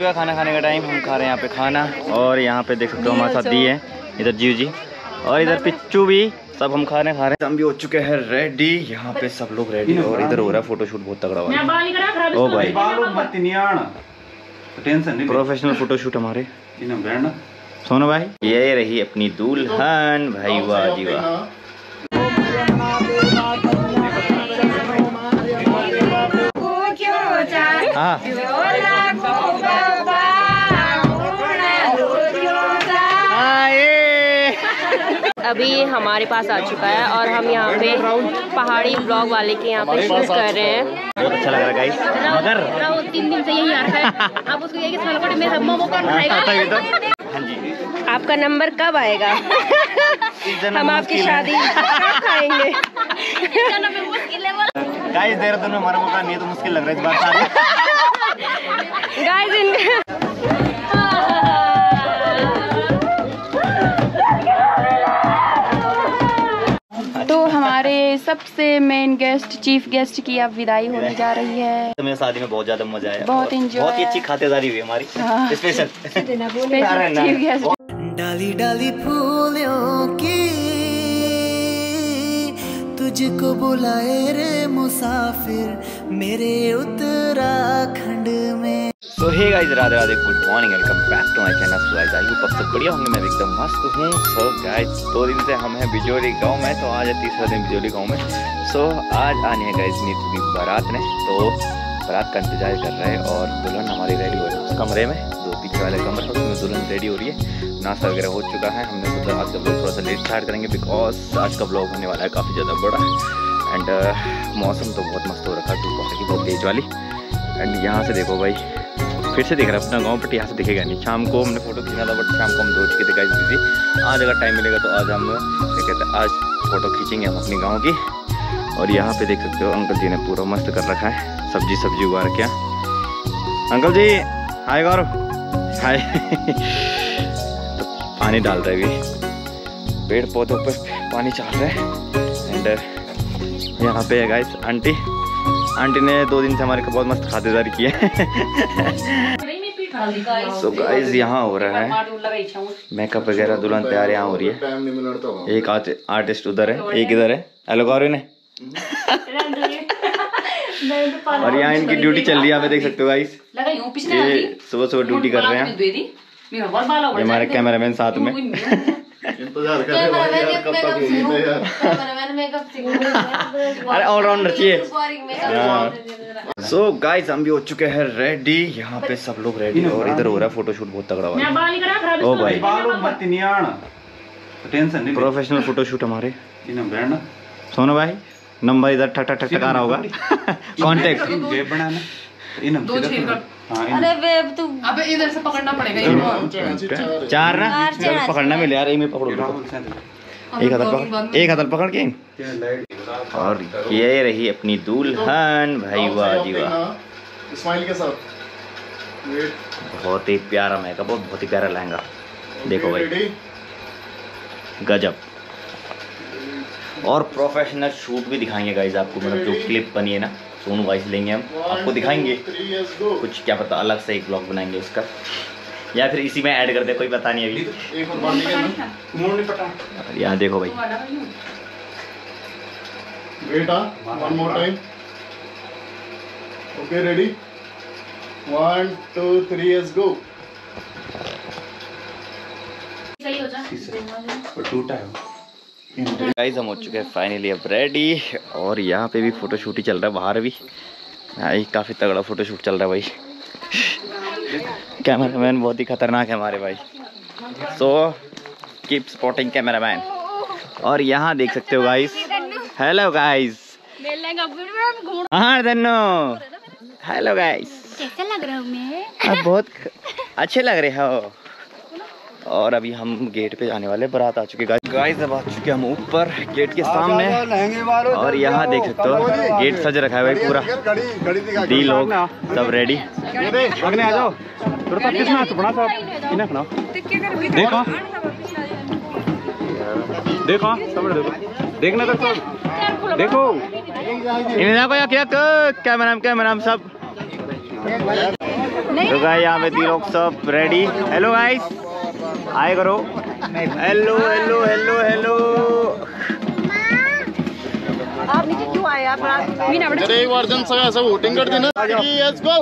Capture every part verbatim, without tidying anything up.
खाना खाने का टाइम, हम खा रहे हैं यहाँ पे खाना। और यहाँ पे देख सकते हो हमारे साथ दी है इधर जीव जी और इधर पिच्चू भी, सब हम खाने खा रहे हैं। हम भी हो चुके हैं रेडी, यहाँ पे सब लोग रेडी और इधर हो रहा है फोटोशूट बहुत तगड़ा वाला। ओ भाई प्रोफेशनल फोटोशूट हमारे सोनू भाई। ये रही अपनी दुल्हन भाई, वाह जी वाह। हाँ अभी हमारे पास आ चुका है और हम यहाँ पे पहाड़ी ब्लॉग वाले के यहाँ पे शूट कर रहे हैं। बहुत अच्छा लग रहा है गाइस। मगर राहुल तीन दिन से यही आ रहा है, अब उसको यही सालकोट में मोमो कौन खाएगा? हाँ जी, आपका नंबर कब आएगा? हम आपकी शादी कब खाएंगे? गाइस देहरादून में हमारा मौका नहीं तो मुश्किल लग रहा है इस बार। गाइस इन तो हमारे सबसे मेन गेस्ट, चीफ गेस्ट की अब विदाई होने जा रही है। तो मेरे शादी में बहुत ज्यादा मजा आया, बहुत एंजॉय, बहुत ही अच्छी खातिरदारी हुई हमारी। हाँ। Special chief guest. डाली डाली फूलों की तुझको बुलाए रे मुसाफिर मेरे उत्तराखंड में। So hey guys, Radhe Radhe, good morning, welcome back to my channel. So guys I hope आप सब बढ़िया होंगे, मैं एकदम मस्त हूँ। सो गाइस दो दिन से हम हैं बिजोली गांव में, तो आज है तीसरा दिन बिजोली गांव में। सो आज आनी है गाइस नीतू की बारात ने, तो बारात का इंतजार कर रहे हैं और दुल्हन हमारी रेडी हो रही है उस कमरे में, दो पीछे वाले कमरे उसमें दुल्हन रेडी हो रही है। नाश्ता वगैरह हो चुका है, हमने सोचा आज का ब्लॉग थोड़ा सा लेट स्टार्ट करेंगे बिकॉज आज का ब्लॉग होने वाला है काफ़ी ज़्यादा बड़ा। एंड uh, मौसम तो बहुत मस्त हो रखा है, धूप की बहुत तेज वाली। एंड यहाँ से देखो भाई, फिर से देख रहा है अपना गांव, बट यहाँ से दिखेगा नहीं। शाम को हमने फोटो खींचा था बट शाम को हम दो चुके थे गाइस बिजी। आज अगर टाइम मिलेगा तो आज हम क्या कहते हैं, आज फोटो खींचेंगे हम अपनी गाँव की। और यहाँ पे देख सकते हो अंकल जी ने पूरा मस्त कर रखा है, सब्जी सब्जी उगा रखा है। Uncle ji hi Gaurav, hi. तो पानी डाल रहे भी, पेड़ पौधों पर पानी चल रहा है। एंड यहाँ पे है गाइस आंटी, आंटी ने दो दिन से हमारे को बहुत मस्त खातिरदारी की है। सो गाइस यहाँ हो रहा है मेकअप वगैरह, दुल्हन तैयार यहाँ हो रही है। एक आर्टिस्ट उधर है, एक इधर है। हेलो गौरव ने। और यहाँ इनकी ड्यूटी चल रही है, आप देख सकते हो गाइस, ये सुबह सुबह ड्यूटी कर रहे हैं। ये हमारे कैमरामैन साथ में। अरे ऑलराउंडर चाहिए। सो गाइस हम भी हो चुके हैं रेडी, यहाँ पे सब लोग रेडी है और इधर हो रहा है फोटोशूट बहुत तगड़ा वाला। ओ भाई प्रोफेशनल फोटोशूट हमारे सोनू भाई। नंबर इधर ठक ठक ठक आ रहा होगा, कांटेक्ट। अरे वेब तू अबे इधर से पकड़ना पड़ेगा, चार ना पकड़ना मिले यार, मैं पकड़ो एक हाथ पकड़, एक हाथ पकड़ के। और ये रही अपनी दुल्हन भाई, वाह जी वाह, स्माइल के साथ। बहुत ही प्यारा मेकअप और बहुत ही प्यारा लहंगा, देखो भाई गजब। और प्रोफेशनल शूट भी दिखाएंगे गाइस आपको, मतलब जो क्लिप बनी है ना सोनू वाइस लेंगे हम, आपको दिखाएंगे कुछ, क्या पता अलग से एक ब्लॉग बनाएंगे उसका, या फिर इसी में ऐड कर दे, कोई पता नहीं अभी। यहाँ देखो भाई, बेटा one more time. Okay ready, one two three let's go. सही हो जा, टूटा है। गाइस हम हो चुके हैं फाइनली अब रेडी, और यहाँ पे भी फोटो शूट ही चल रहा है, बाहर भी भाई काफ़ी तगड़ा फोटो शूट चल रहा है भाई। कैमरामैन बहुत ही खतरनाक है हमारे भाई, सो कीप स्पॉटिंग कैमरामैन। और यहाँ देख सकते हो गाइस, हेलो गाइस, हाँ धन्नो, हेलो गाइस, कैसा लग रहा हूँ मैं? आप बहुत अच्छे लग रहे हो। और अभी हम गेट पे जाने वाले, बारात आ चुकी है गाइस, अब आ चुके हम ऊपर गेट के सामने। और यहाँ देख सकते हो गेट सज रखा है भाई पूरा, दी लोग सब रेडी। आ जाओ देखो देखो देखना तक देखो, इन्हें देखो या क्या कैमरा कैमरा सब तो गाइस यहाँ पे तीन लोग सब रेडी। हेलो गाइस, हाय करो। Hello hello hello hello. आप नीचे क्यों आए आप? जरा एक बार जन सगळं असं वोटिंग करते ना। Let's go.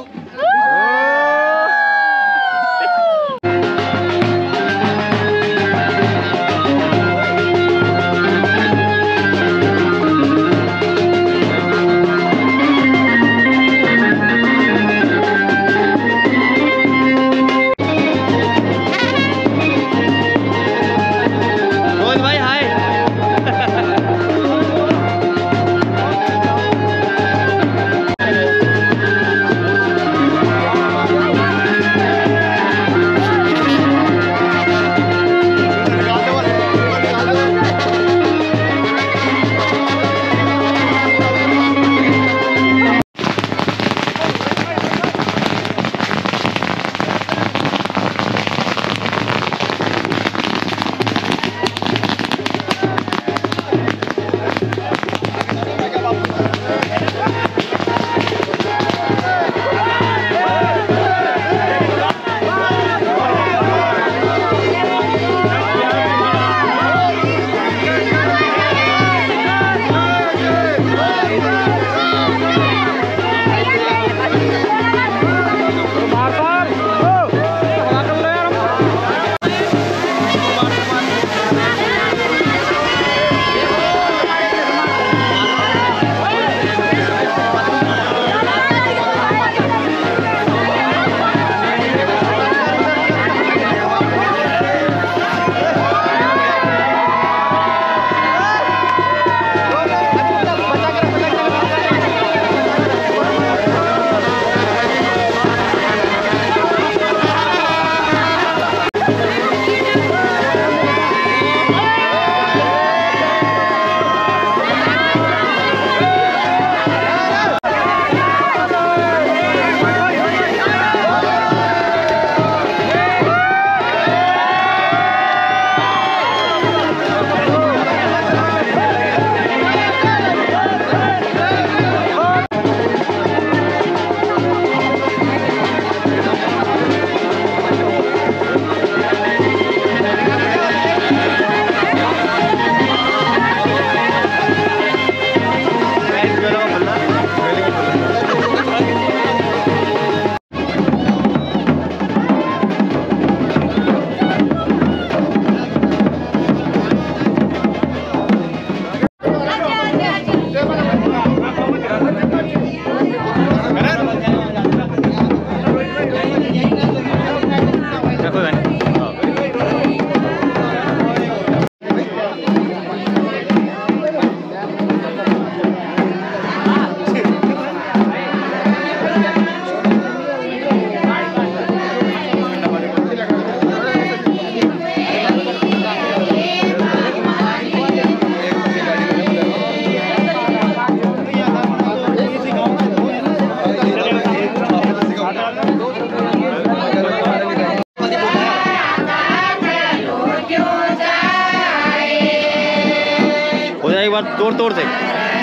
एक बार तोड़ तोड़ से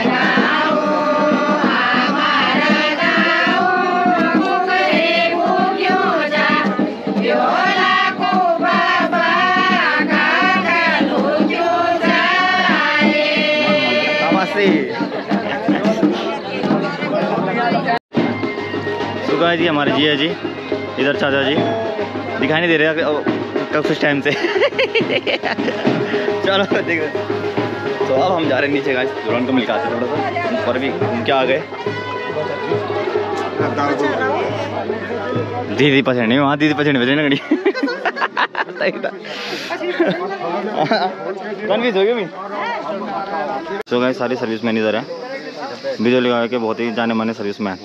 सुगा जी हमारे जी है जी, इधर चाचा जी दिखाई नहीं दे रहे कब कुछ टाइम से। चलो देख। तो अब हम जा रहे हैं नीचे गाइस, दुल्हन को मिलकाते थोड़ा सा, ऊपर भी घूम के आ गए। दीदी पसंद नहीं, वहाँ दीदी पसंद बजे ना गड़ी। कन्फ्यूज हो गया मैं। सो गाइस सारी सर्विस मैन इधर है, बिजली लगा के बहुत ही जाने माने सर्विस मैन।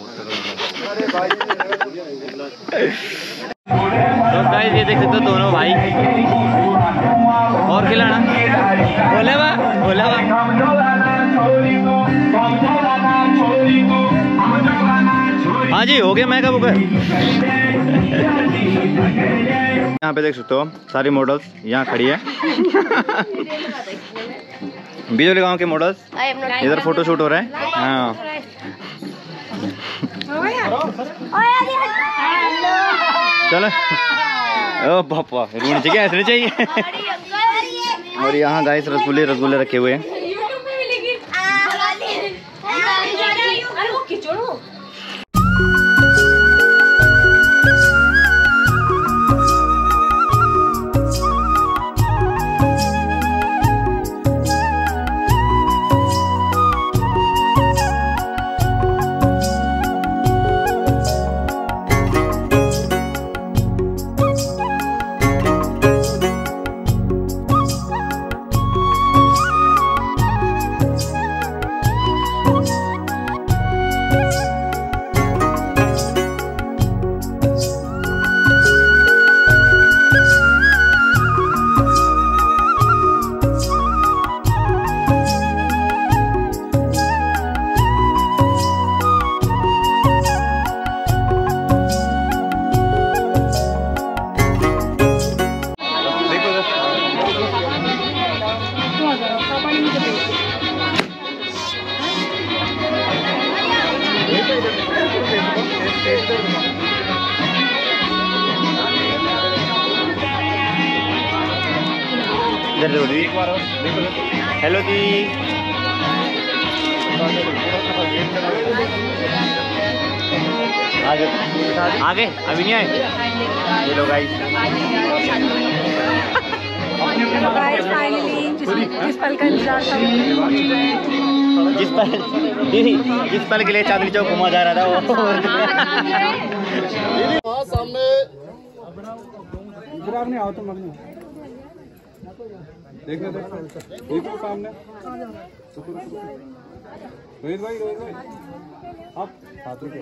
तो गाइस ये देख सकते हो दोनों भाई और खिलाना बोले बा बोले बा। हाँ जी हो गया, मैं कब गया। यहाँ पे देख सकते हो सारी मॉडल्स यहाँ खड़ी है। बिजली गांव के मॉडल्स इधर फोटो शूट हो रहा है। हाँ चलो ओ पापा रूण चाहिए ऐसे नहीं चाहिए। और यहाँ गाइस रसगुल्ले रसगुल्ले रखे हुए हैं। हेलो जी, आगे आगे अभी नहीं आए ये लोग। गाइस फाइनली जिस पल का इंतजार था, जिस पल दीदी जिस पल के लिए चांदनी चौक घुमा जा रहा था वो सामने आओ तो मत देखो देखो देखो सामने। रोहित भाई रोहित भाई आप हाथ रुको।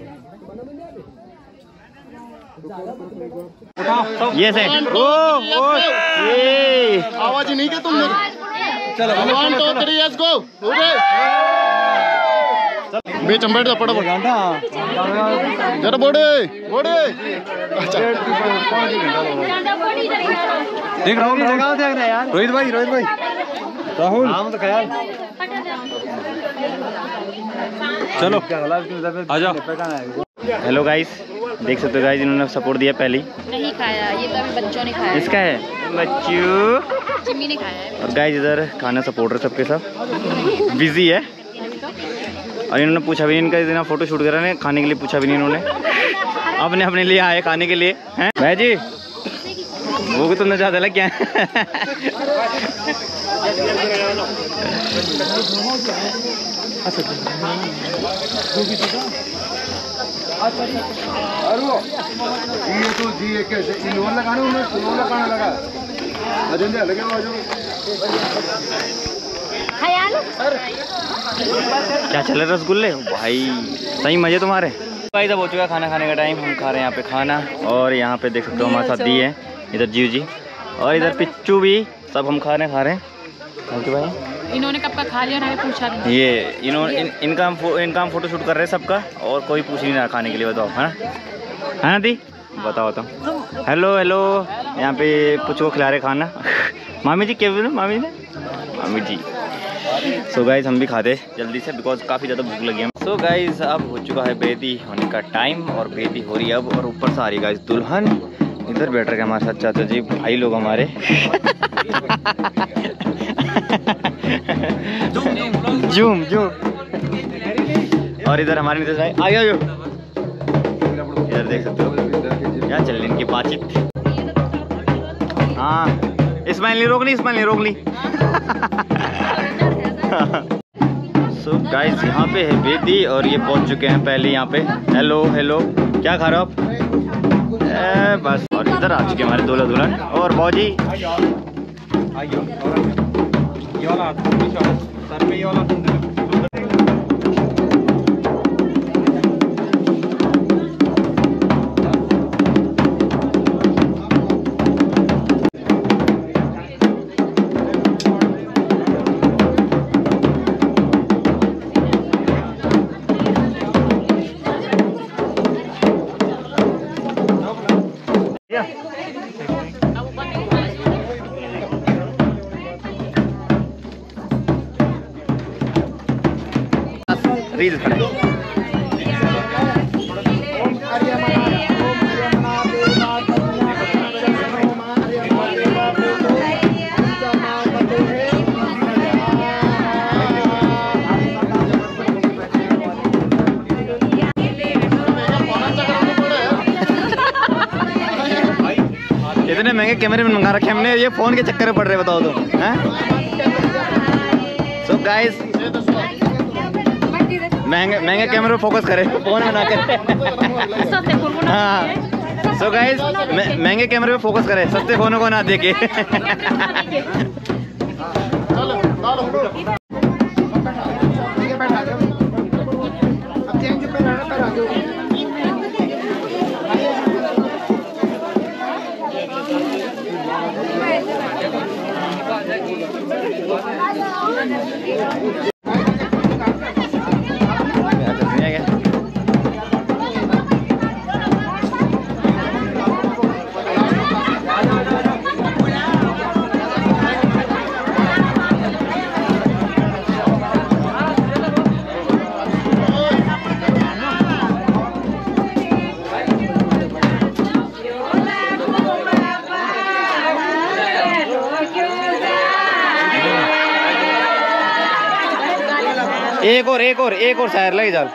ये से ओ ओ ये आवाज ही नहीं क्या तुमने। चलो one two three let's go. बेच बैठ जा पड़ो जरा बोड़े बोड़े। अच्छा देख राहुल देख रहा यार। रोहित भाई रोहित भाई राहुल नाम तो ख्याल। चलो आ जाओ। हेलो गाइस, देख सकते हो गाइस इन्होंने सपोर्ट दिया पहले ही। नहीं खाया ये तो अभी बच्चों ने खाया। इसका है बच्चों, चिम्मी ने खाया है। और गाइस इधर खाना सपोर्टर सबके सब बिजी है। और इन्होंने पूछा भी नहीं, इनका इतना फोटो शूट करा ने, खाने के लिए पूछा भी नहीं इन्होंने, अपने अपने लिए आए खाने के लिए हैं भाई जी। वो भी तुमने ज्यादा लग क्या ये तो जी कैसे इनोल लगाना उन्हें सुनोल लगाना लगा अजंदे लगे वो जो क्या चल रहा है रसगुल्ले भाई, सही मजे तुम्हारे भाई। सब हो चुका है खाना खाने का टाइम, हम खा रहे हैं यहाँ पे खाना। और यहाँ पे देख सकते हो हमारे साथ दी है इधर जीव जी और इधर पिच्चू भी, सब हम खाने खा रहे हैं। थैंक यू भाई। इन्होंने कब का खा लिया ना पूछा भी। ये इन्होंने इन, इनका हम इनका हम फोटो शूट कर रहे हैं सबका, और कोई पूछ नहीं रहा खाने के लिए। बताओ है ना, है ना दी, बताओ बताओ। हेलो हेलो, यहाँ पे पुच्चू को खिला रहे खाना। मामी जी क्या बोले मामी ने, मामी जी। सो गाइज हम भी खाते जल्दी से, बिकॉज काफ़ी ज़्यादा भूख लगी है। सो गाइज अब हो चुका है बेदी होने का टाइम, और बेदी हो रही है अब, और ऊपर से आ रही है गाइज दुल्हन। इधर बैठ रहे हमारे साथ चाचा जी, भाई लोग हमारे। Zoom zoom. और इधर हमारे नीचे भाई आ गया जो, इधर देख सकते हो क्या चल रही इनकी बातचीत। हाँ इस्माइल नहीं रोक ली, इस्माइल नहीं रोक ली। सो गाइस यहाँ पे है बेदी, और ये पहुंच चुके हैं पहले यहाँ पे। हेलो हेलो, क्या खा रहे हो आप? ए, बस। और इधर आ चुके हमारे दूल्हा दुल्हन और बौजी। रील खड़ा महंगे कैमरे में मंगा रखे हमने, ये फोन के चक्कर में पड़ रहे, बताओ तुम हैं। सो गाइस महंगे महंगे कैमरे में फोकस करें, फोन में ना करें। हाँ सो गाइस महंगे कैमरे में फोकस करें, सस्ते फोनों को ना देके। एक और एक और एक और शायर लगे जाल।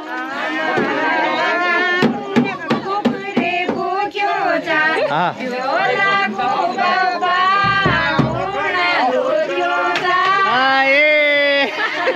हाँ हाँ ये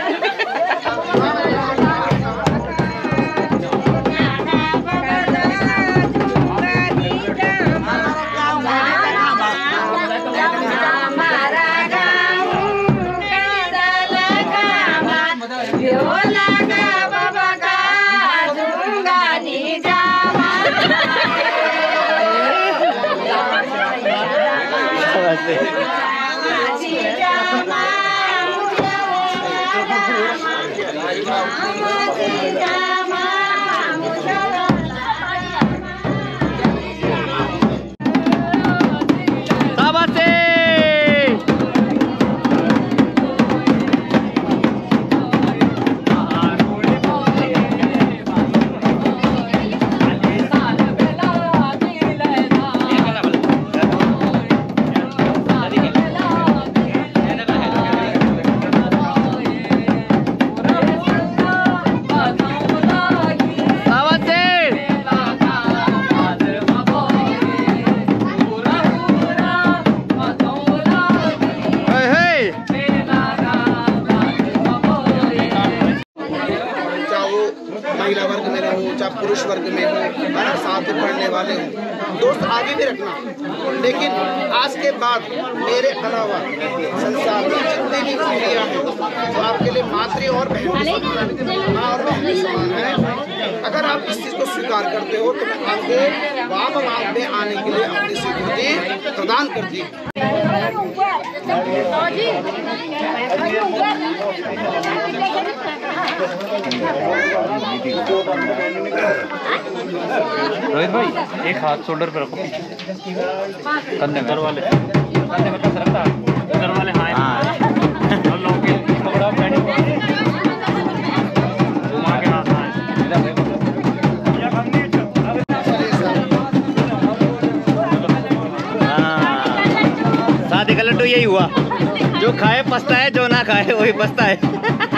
महिला वर्ग में रहूँ चाहे पुरुष वर्ग में हूँ, है ना, साथ में पढ़ने वाले हूँ, दोस्त आगे भी रखना। लेकिन आज के बाद मेरे अलावा संसार में जितनी भी स्त्रियाँ हैं तो आपके लिए मातृ और बहन और बहन है। अगर आप इस चीज़ को स्वीकार करते हो तो मैं आपको बाप बाप में आने के लिए अपनी स्वीकृति प्रदान करती हूँ। रोहित भाई एक हाथ शोल्डर पे रखो, कंधे में वाले कंधे में कस रखता है वाले। हाँ और लोग के पकड़ा पैंट घुमा के हाथ शादी का लड्डू यही हुआ, जो खाए पछता है, जो ना खाए वही पछता है।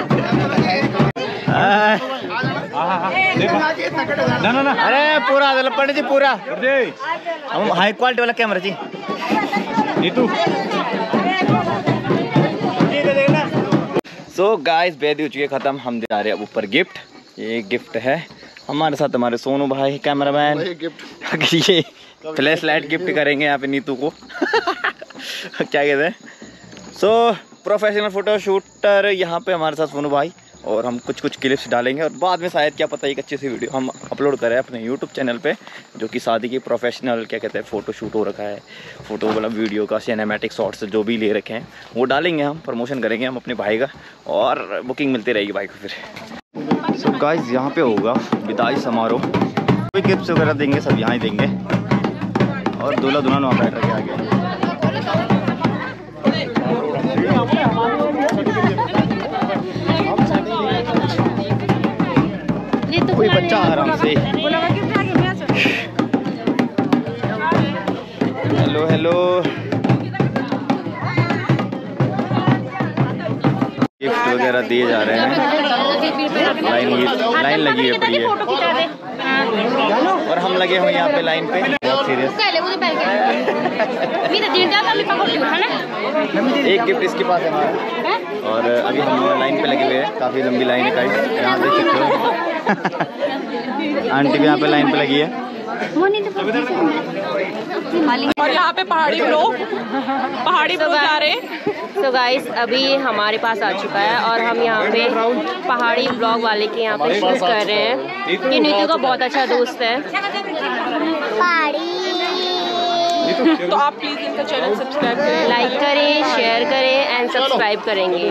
ना ना ना अरे पूरा पंडित जी पूरा हम हाई क्वालिटी वाला कैमरा जी नीतू। सो गाइस बेदी हो चुकी है खत्म, हम दे रहे हैं अब ऊपर गिफ्ट। ये गिफ्ट है हमारे साथ हमारे सोनू भाई कैमरामैन, ये फ्लैश लाइट गिफ्ट करेंगे यहाँ पे नीतू को। क्या कहते हैं। सो प्रोफेशनल फोटो शूटर यहाँ पे हमारे साथ सोनू भाई, और हम कुछ कुछ क्लिप्स डालेंगे और बाद में शायद क्या पता एक अच्छी सी वीडियो हम अपलोड करें अपने यूट्यूब चैनल पे, जो कि शादी की प्रोफेशनल क्या कहते हैं फ़ोटो शूट हो रखा है, फ़ोटो मतलब वीडियो का सिनेमैटिक शॉट्स जो भी ले रखे हैं वो डालेंगे, हम प्रमोशन करेंगे हम अपने भाई का, और बुकिंग मिलती रहेगी भाई को फिर। सो गाइस यहाँ पे होगा विदाई समारोह, कोई गिफ्ट वगैरह देंगे सब यहाँ ही देंगे, और दूल्हा दुल्हन वहाँ बैठ रखे आगे। कोई बच्चा आराम से हेलो हेलो गिफ्ट वगैरह दिए जा रहे हैं। लाइन लाइन लगी है पड़ी है और हम लगे हुए यहाँ पे लाइन पे। सीरियस। एक गिफ्ट इसके पास है हमारा। और अभी हम लाइन पे लगे हुए हैं, काफ़ी लंबी लाइन है गाइस, यहाँ देख सकते हो। आंटी भी यहाँ पे लाइन पे लगी है। और यहाँ पे पहाड़ी लोग पहाड़ी लोग जा रहे हैं। तो गाइस अभी हमारे पास आ चुका है और हम यहाँ पे पहाड़ी ब्लॉग वाले के यहाँ पे शूट कर रहे हैं। ये नीतू का बहुत अच्छा दोस्त है। तो आप प्लीज इनका चैनल सब्सक्राइब करें, लाइक करें, शेयर करें एंड सब्सक्राइब करेंगे।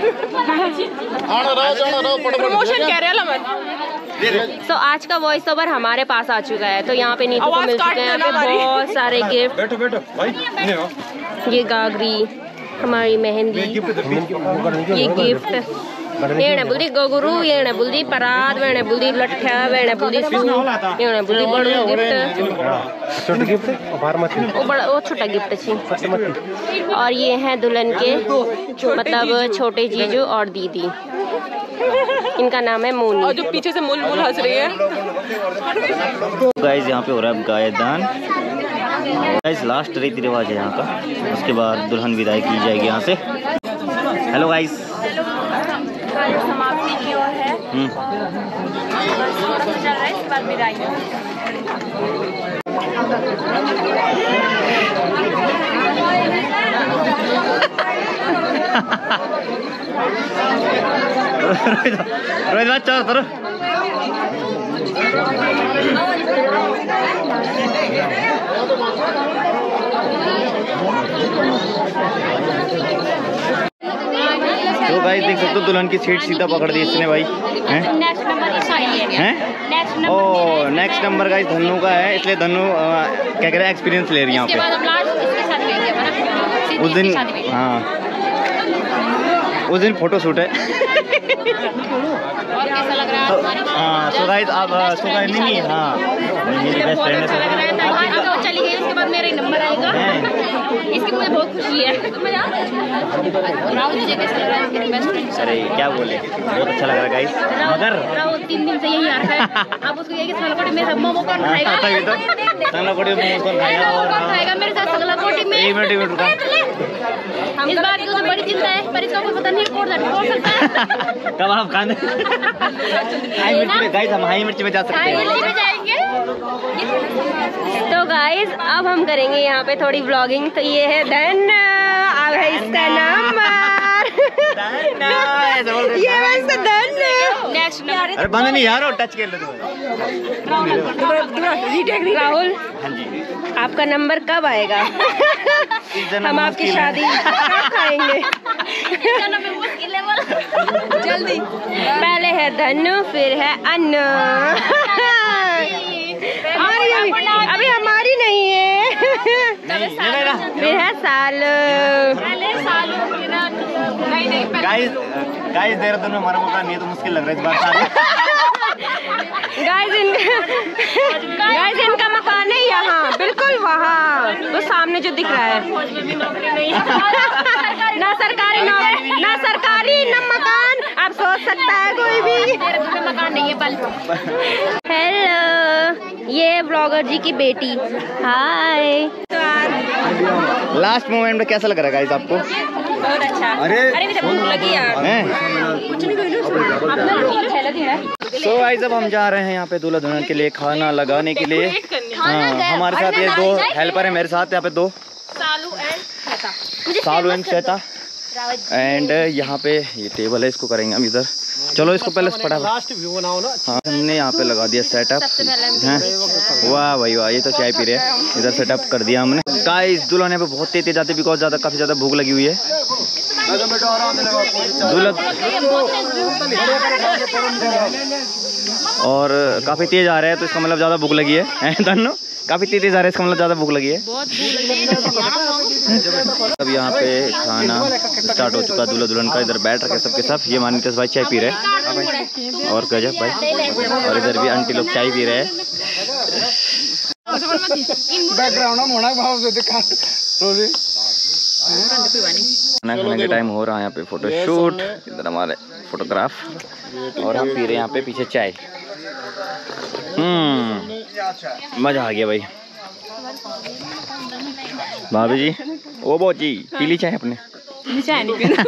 प्रमोशन कह रहे हैं मत। तो आज का वॉइस ओवर हमारे पास आ चुका है। तो यहाँ पे नीतू को मिल चुके हैं यहाँ पे बहुत सारे गिफ्ट। बैठो बैठो भाई, ये गागरी, हमारी मेहंदी, ये गिफ्ट, येणे बुल्दी गोगुरु, येणे बुल्दी परात, वेणे बुल्दी लठ्ठा, वेणे बुल्दी सू, येणे बुल्दी बड़ू गिफ्ट। छोटा गिफ्ट बारमती, वो बड़ा वो छोटा गिफ्ट छी। और ये हैं दुल्हन के मतलब छोटे जीजू और दीदी, इनका नाम है मोनी। और जो पीछे से मुल मुल हंस रही है। गाइस यहाँ पे हो रहा है गायदान। गाइस लास्ट रीति रिवाज है यहाँ का, उसके बाद दुल्हन विदाई की जाएगी यहाँ से। हेलो गाइस, समाप्ति की ओर है। चल रहा है, इसके बाद विदाई। रोहित बात चल करो। तो गाइस देख सकते हो दुल्हन की सीट सीधा पकड़ दी इसने भाई। हैं? हैं? ओ नेक्स्ट नंबर गाइस धनु का है, इसलिए धनु क्या कह रहे हैं एक्सपीरियंस ले रही है यहाँ पे। उस दिन हाँ उस दिन फोटो शूट है। और कैसा लग रहा है हमारी? हाँ सो गाइस आप सो गाइस नहीं नहीं हाँ मेरी बेस्ट फ्रेंड है। तो चली गई, उसके बाद मेरा ही नंबर आएगा। इसकी मुझे बहुत खुशी है। राहुल तुझे कैसा लग रहा है मेरी बेस्ट फ्रेंड? अरे क्या बोले, बहुत अच्छा लग रहा है गाइस। मगर राहुल तीन दिन से यही आ रहा है। अब उसको ये सालकोटी में मोमो कौन खाएगा? तभी तो सालकोटी में मोमो कौन खाएगा और कौन खाएगा मेरे साथ सालकोटी में? एक मिनट एक मिनट रुका। इस बात की तो बड़ी चिंता है, पर इसका कोई पता नहीं कौन कौन सकता है। कबाब खाने हाई मिर्च में गाइस, हम हाई मिर्च में जा सकते हैं। हाई मिर्च में जाएंगे। तो गाइस अब हम करेंगे यहाँ पे थोड़ी व्लॉगिंग। तो ये है धन, अब है इसका नंबर। ये है इसका धन। Next number. अरे बंद नहीं यार, टच कर ले राहुल, हाँ जी आपका नंबर कब आएगा? हम आपकी शादी कब खाएंगे? जल्दी। पहले है धनु, फिर है अन्न। हमारी अभी, अभी हमारी नहीं है। फिर है साल। गाइस गाइस देहरादून में हमारा मकान नहीं है तो मुश्किल लग रहा है इस बार। गाइस इनका गाइस इनका मकान है यहाँ, बिल्कुल वहाँ, वो सामने जो दिख रहा है। ना सरकारी नौकरी, ना सरकारी ना मकान, आप सोच सकता है कोई भी। मकान नहीं है बल। हेलो, ये ब्लॉगर जी की बेटी। हाय। लास्ट मोमेंट में कैसा लग रहा है गाइस आपको? बहुत अच्छा। अरे अरे भूख लगी यार। कुछ नहीं कोई सो गाइस अब हम जा रहे हैं यहाँ पे दूल्हा दुल्हन के लिए खाना लगाने के लिए। हाँ हमारे साथ ये दो हेल्पर है मेरे साथ यहाँ पे, दो Salu and Shweta. Salu and Shweta. And यहाँ पे ये टेबल है, इसको करेंगे हम इधर। चलो इसको पहले फटाफट। हाँ हमने यहाँ पे लगा दिया सेटअप। हैं वाह भाई वाह, ये तो चाय पी रहे हैं। इधर सेटअप कर दिया हमने। गाइस दुल्हन यहाँ पे बहुत तेज जाते बिकॉज ज़्यादा काफ़ी ज़्यादा भूख लगी हुई है। दुल्हन और काफ़ी तेज आ रहा है तो इसका मतलब ज़्यादा भूख लगी है। दोनों काफ़ी तेज आ रहा है, इसका मतलब ज़्यादा भूख लगी है। अब यहाँ पे खाना स्टार्ट हो चुका है दूल्हा दुल्हन का। इधर बैठ रखे सबके सब। ये मानितेश भाई चाय पी रहे हैं और गजब भाई। और इधर भी आंटी लोग चाय पी रहे हैं। खाना खाने के टाइम हो रहा है यहाँ पे फोटो शूट। इधर हमारे फोटोग्राफ और हम पी रहे हैं यहाँ पे पीछे चाय। हम्म मजा आ गया भाई। भाभी जी, ओ बहुत जी पीली चाय अपने चाय नहीं पीना।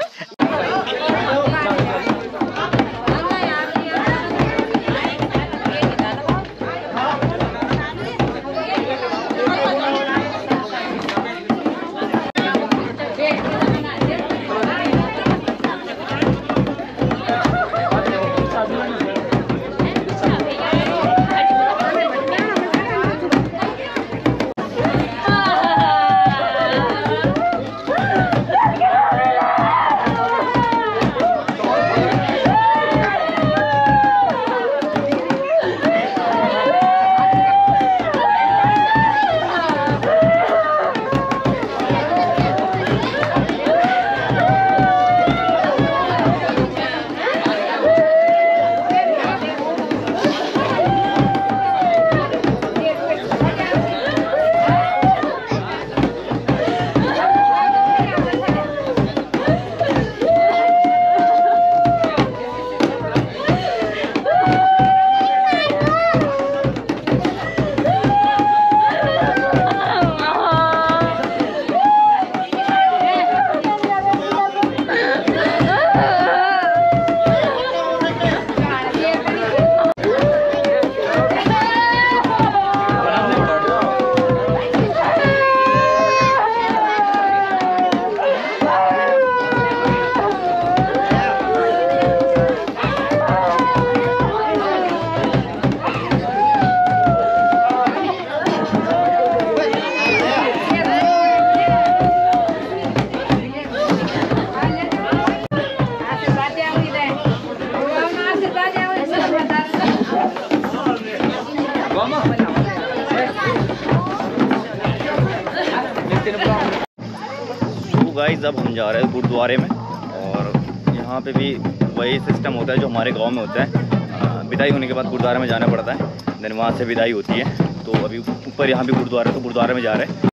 गाइस अब हम जा रहे हैं गुरुद्वारे में और यहाँ पे भी वही सिस्टम होता है जो हमारे गांव में होता है। विदाई होने के बाद गुरुद्वारे में जाना पड़ता है, देन वहाँ से विदाई होती है। तो अभी ऊपर यहाँ भी गुरुद्वारा, तो गुरुद्वारे में जा रहे हैं।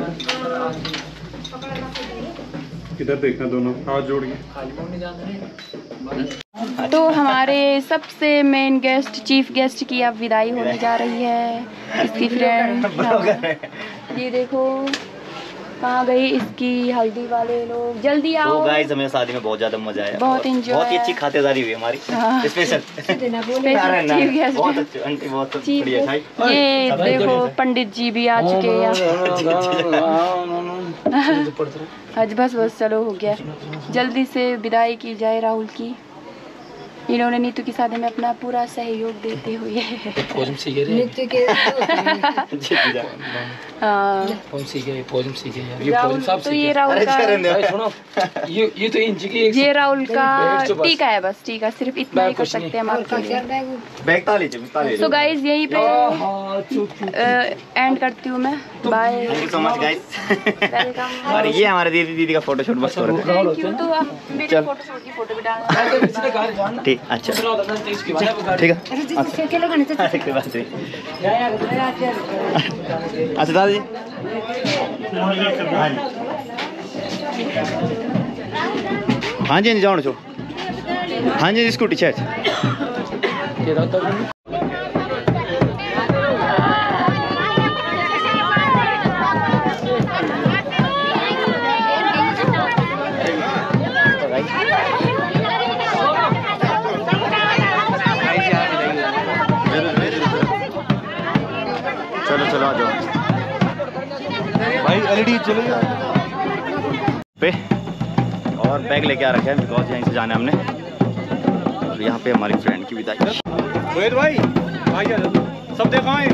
किधर देखना, दोनों हाथ जोड़ के। तो हमारे सबसे मेन गेस्ट, चीफ गेस्ट की अब विदाई होने जा रही है। इसकी फ्रेंड ये देखो कहाँ गई इसकी हल्दी वाले लोग, जल्दी आओ। तो गाइस हमें शादी में बहुत ज्यादा मजा आया, बहुत एंजॉय, बहुत ही अच्छी खातिरदारी हुई हमारी। हाँ। स्पेशल बहुत अच्छी, आंटी बहुत बढ़िया खाई। ये देखो पंडित जी भी आ चुके हैं। आज बस बस चलो हो गया, जल्दी से विदाई की जाए राहुल की। इन्होंने नीतू की शादी में अपना पूरा सहयोग देते हुए नीतू के राहुल, तो ये राहुल का ये ये तो इंच की ये राहुल का टीका है, बस टीका, सिर्फ इतना ही कर सकते हैं हम आपके लिए। तो गाइज यहीं पे एंड करती हूँ मैं, bye, thank you so much guys. Welcome. और ये हमारे दीदी दीदी का फोटो शूट बस हो रहा है। Thank you. तो आप मेरे फोटो शूट की फोटो भी डालना। ठीक, अच्छा ठीक है। कोई बात नहीं। अच्छा दादा जी, हाँ जी जाओ छो, हाँ जी स्कूटी छे। चलो चलो आ जाओ भाई, एलईडी चलो पे। और बैग लेके आ रखे हैं बिकॉज यहीं से जाना है हमने। और यहाँ पे हमारी फ्रेंड की विदाई। रोहित भाई भाई सब देखो हैं,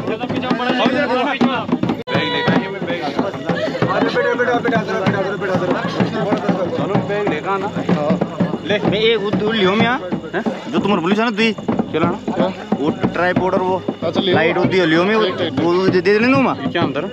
बैग लेके आइए। मैं बैग बेटा बेटा बेटा बेटा बेटा चलो बैग लेके आना ले। मैं एक उद लियो मैं यहाँ जो तुम्हारे पुलिस है ना तुई चला ना वो ट्राइपॉड और वो लाइट होती है लियो में वो दे दे लेना मैं क्या अंदर।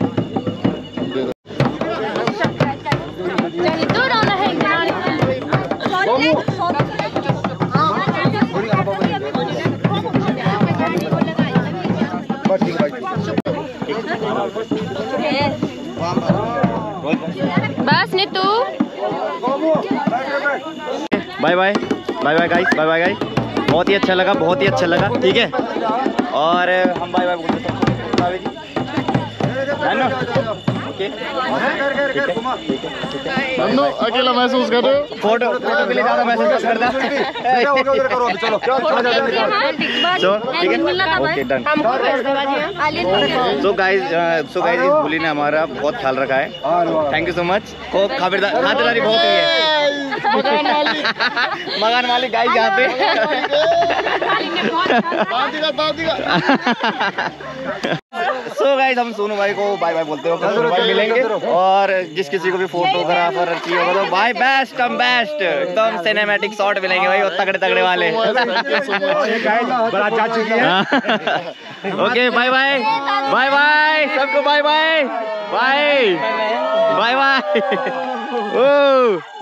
बस Neetu bye bye bye bye guys, bye bye guys. बहुत ही अच्छा लगा, बहुत ही अच्छा लगा, ठीक है। और हम बाय बाय बोलते हैं। ओके अकेला महसूस कर रहे हो? फोटो फोटो के लिए ज्यादा महसूस करना। चलो ठीक है, okay done. So guys so guys इस बुली ने हमारा बहुत ख्याल रखा है, थैंक यू सो मच। को खातिरदारी बहुत हुई है। मकान मालिक गाइस यहाँ पे सो गाइस हम सोनू भाई को बाय बाय बोलते हो, सोनू भाई मिलेंगे। और जिस किसी को भी फोटोग्राफर चाहिए होगा तो भाई बेस्ट कम बेस्ट एकदम सिनेमैटिक शॉट मिलेंगे भाई, वो तगड़े तगड़े वाले। Okay bye bye bye bye सबको, bye bye bye bye bye.